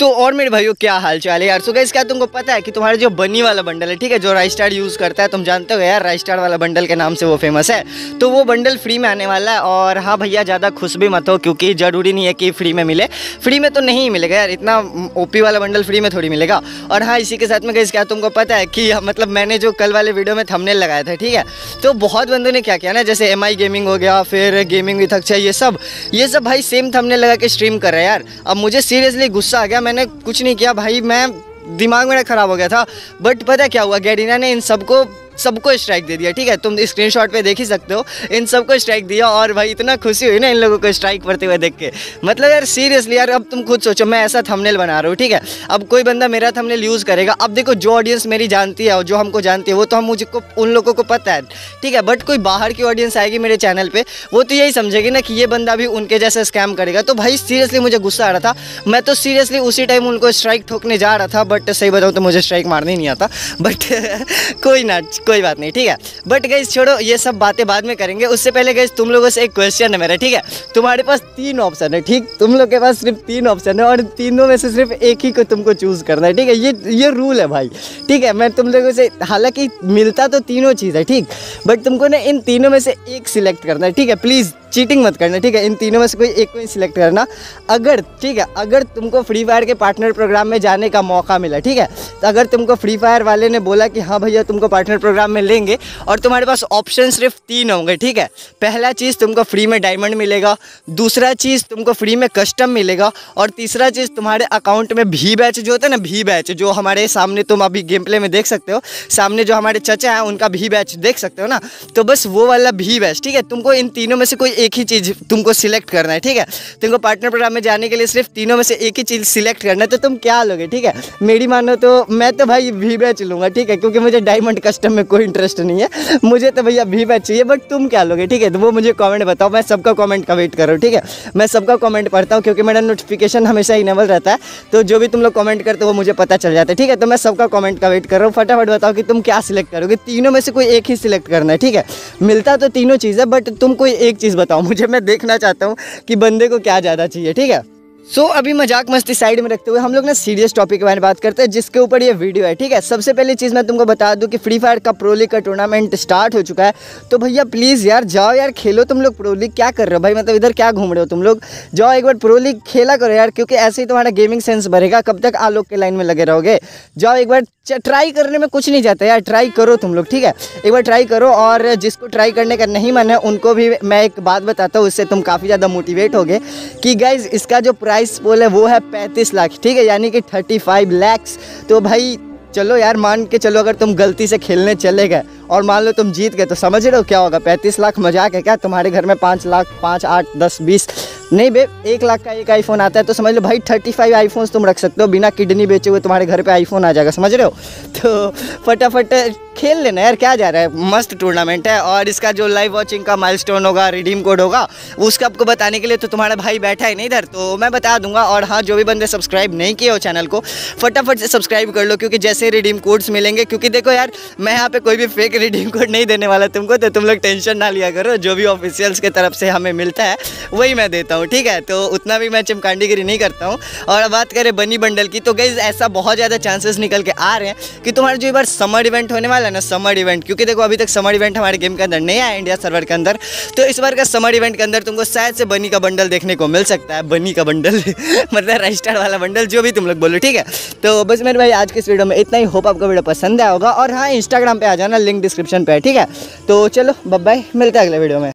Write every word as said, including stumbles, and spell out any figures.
तो और मेरे भाइयों क्या हाल चाल है यार। सो गाइस क्या तुमको पता है कि तुम्हारा जो बनी वाला बंडल है, ठीक है, जो राइस्टार यूज़ करता है, तुम जानते हो यार राइस्टार वाला बंडल के नाम से वो फेमस है। तो वो बंडल फ्री में आने वाला है। और हाँ भैया ज़्यादा खुश भी मत हो, क्योंकि ज़रूरी नहीं है कि फ्री में मिले। फ्री में तो नहीं मिलेगा यार, इतना ओपी वाला बंडल फ्री में थोड़ी मिलेगा। और हाँ इसी के साथ में गाइस क्या तुमको पता है कि मतलब मैंने जो कल वाले वीडियो में थंबनेल लगाया था, ठीक है, तो बहुत बंदों ने क्या किया ना, जैसे एम आई गेमिंग हो गया, फिर गेमिंग विथ अक्षय, ये सब ये सब भाई सेम थंबनेल लगा के स्ट्रीम कर रहे हैं यार। अब मुझे सीरियसली गुस्सा आ गया। मैंने कुछ नहीं किया भाई, मैं दिमाग मेरा ख़राब हो गया था। बट पता क्या हुआ, गैरीना ने इन सबको सबको स्ट्राइक दे दिया, ठीक है, तुम स्क्रीनशॉट पे देख ही सकते हो। इन सबको स्ट्राइक दिया और भाई इतना खुशी हुई ना इन लोगों को स्ट्राइक पड़ते हुए देख के। मतलब यार सीरियसली यार, अब तुम खुद सोचो, मैं ऐसा थंबनेल बना रहा हूँ, ठीक है, अब कोई बंदा मेरा थंबनेल यूज़ करेगा। अब देखो जो ऑडियंस मेरी जानती है और जो हमको जानती है वो तो हम मुझे को उन लोगों को पता है, ठीक है, बट कोई बाहर की ऑडियंस आएगी मेरे चैनल पर, वो तो यही समझेगी ना कि ये बंदा भी उनके जैसे स्कैम करेगा। तो भाई सीरियसली मुझे गुस्सा आ रहा था। मैं तो सीरियसली उसी टाइम उनको स्ट्राइक ठोकने जा रहा था, बट सही बताऊँ तो मुझे स्ट्राइक मारने ही नहीं आता। बट कोई ना, कोई बात नहीं, ठीक है। बट गाइस छोड़ो, ये सब बातें बाद में करेंगे। उससे पहले गाइस तुम लोगों से एक क्वेश्चन है मेरा, ठीक है। तुम्हारे पास तीन ऑप्शन है, ठीक, तुम लोग के पास सिर्फ तीन ऑप्शन है और तीनों में से सिर्फ एक ही को तुमको चूज़ करना है, ठीक है। ये ये रूल है भाई, ठीक है। मैं तुम लोगों से, हालांकि मिलता तो तीनों चीज़ है, ठीक, बट तुमको ना इन तीनों में से एक सिलेक्ट करना है, ठीक है। प्लीज़ चीटिंग मत करना, ठीक है। इन तीनों में से कोई एक को ही सिलेक्ट करना। अगर, ठीक है, अगर तुमको फ्री फायर के पार्टनर प्रोग्राम में जाने का मौका मिला, ठीक है, तो अगर तुमको फ्री फायर वाले ने बोला कि हाँ भैया तुमको पार्टनर प्रोग्राम में लेंगे, और तुम्हारे पास ऑप्शन सिर्फ तीन होंगे, ठीक है। पहला चीज़ तुमको फ्री में डायमंड मिलेगा, दूसरा चीज़ तुमको फ्री में कस्टम मिलेगा, और तीसरा चीज़ तुम्हारे अकाउंट में भी बैच जो होता है ना, भी बैच जो हमारे सामने तुम अभी गेम प्ले में देख सकते हो, सामने जो हमारे चचा हैं उनका भी बैच देख सकते हो ना, तो बस वो वाला भी बैच, ठीक है। तुमको इन तीनों में से कोई एक ही चीज़ तुमको सिलेक्ट करना है, ठीक है। तुमको पार्टनर प्रोग्राम में जाने के लिए सिर्फ तीनों में से एक ही चीज़ सिलेक्ट करना है। तो तुम क्या लोगे, ठीक है। मेरी मानो तो मैं तो भाई भी बैच लूँगा, ठीक है, क्योंकि मुझे डायमंड कस्टम में कोई इंटरेस्ट नहीं है। मुझे तो भैया भी बैच चाहिए। बट तुम क्या लोगे, ठीक है, तो वो मुझे कमेंट बताओ। मैं सबका कमेंट का वेट कर रहा हूँ, ठीक है। मैं सबका कमेंट पढ़ता हूँ क्योंकि मेरा नोटिफिकेशन हमेशा इनेबल रहता है, तो जो भी तुम लोग कमेंट करते हो वो मुझे पता चल जाता है, ठीक है। तो मैं सबका कमेंट का वेट कर रहा हूँ। फटाफट बताओ कि तुम क्या सिलेक्ट करोगे। तीनों में से कोई एक ही सिलेक्ट करना है, ठीक है। मिलता तो तीनों चीज़ है, बट तुम कोई एक चीज़ बताओ मुझे, मैं देखना चाहता हूँ कि बंदे को क्या ज़्यादा चाहिए, ठीक है। सो so, अभी मजाक मस्ती साइड में रखते हुए हम लोग ना सीरियस टॉपिक के बारे में बात करते हैं, जिसके ऊपर ये वीडियो है, ठीक है। सबसे पहली चीज़ मैं तुमको बता दूं कि फ्री फायर का प्रो लीग का टूर्नामेंट स्टार्ट हो चुका है। तो भैया प्लीज़ यार जाओ यार, खेलो तुम लोग प्रो लीग। क्या कर रहे हो भाई, मतलब इधर क्या घूम रहे हो तुम लोग, जाओ एक बार प्रो लीग खेला करो यार, क्योंकि ऐसे ही तुम्हारा गेमिंग सेंस बढ़ेगा। कब तक आलोक के लाइन में लगे रहोगे, जाओ एक बार ट्राई करने में कुछ नहीं जाता यार, ट्राई करो तुम लोग, ठीक है, एक बार ट्राई करो। और जिसको ट्राई करने का नहीं मन है उनको भी मैं एक बात बताता हूँ, उससे तुम काफ़ी ज़्यादा मोटिवेट होगे कि गाइज इसका जो प्राइस पोल है वो है पैंतीस लाख, ठीक है, यानी कि थर्टी फाइव लैक्स। तो भाई चलो यार, मान के चलो अगर तुम गलती से खेलने चले गए और मान लो तुम जीत गए, तो समझ रहे हो क्या होगा। पैंतीस लाख मजाक है क्या, तुम्हारे घर में पाँच लाख पाँच आठ दस बीस नहीं बे, एक लाख का एक आईफोन आता है, तो समझ लो भाई थर्टी फाइव आईफोन्स तुम रख सकते हो। बिना किडनी बेचे हुए तुम्हारे घर पे आईफोन आ जाएगा, समझ रहे हो। तो फटाफट खेल लेना यार, क्या जा रहा है, मस्त टूर्नामेंट है। और इसका जो लाइव वॉचिंग का माइलस्टोन होगा, रिडीम कोड होगा, उसका आपको बताने के लिए तो तुम्हारा भाई बैठा है नहीं इधर, तो मैं बता दूंगा। और हाँ, जो भी बंदे सब्सक्राइब नहीं किए हो चैनल को, फटाफट से सब्सक्राइब कर लो, क्योंकि जैसे रिडीम कोड्स मिलेंगे, क्योंकि देखो यार मैं यहाँ पे कोई भी फेक रिडीम कोड नहीं देने वाला तुमको, तो तुम लोग टेंशन ना लिया करो। जो भी ऑफिशियल्स की तरफ से हमें मिलता है वही मैं देता हूँ, ठीक है। तो उतना भी मैं चमकांडीगिरी नहीं करता हूँ। और बात करें बनी बंडल की, तो गाइस ऐसा बहुत ज़्यादा चांसेस निकल के आ रहे हैं कि तुम्हारा जो बार समर इवेंट होने वाला है ना, समर इवेंट, क्योंकि देखो अभी तक समर इवेंट हमारे गेम के अंदर नहीं आया इंडिया सर्वर के अंदर, तो इस बार का समर इवेंट के अंदर तुमको शायद से बनी का बंडल देखने को मिल सकता है। बनी का बंडल मतलब राइस्टार वाला बंडल, जो भी तुम लोग बोलो, ठीक है। तो बस मेरे भाई आज के इस वीडियो में इतना ही। होप आपको वीडियो पसंद आया होगा। और हाँ, इंस्टाग्राम पे आ जाना, लिंक डिस्क्रिप्शन पे है, ठीक है। तो चलो बाय बाय, मिलते हैं अगले वीडियो में।